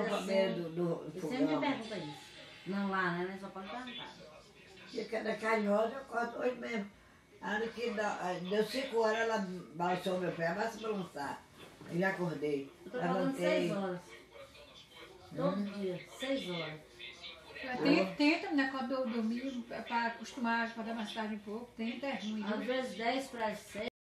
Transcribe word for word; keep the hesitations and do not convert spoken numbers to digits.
pra beira do, do Você fogão. sempre me pergunta isso. Não lá, né? Só pode perguntar. E cada carinhosa eu acordo hoje mesmo. A hora que dá- deu cinco horas, ela balançou meu pé, basta balançar. Eu já acordei. Eu tô falando Levantei. seis horas. Todo dia, seis horas. Tenta, tenta, né, quando eu dormir, para acostumar a acordar mais tarde um pouco, tenta, é ruim. Às vezes dez para as seis.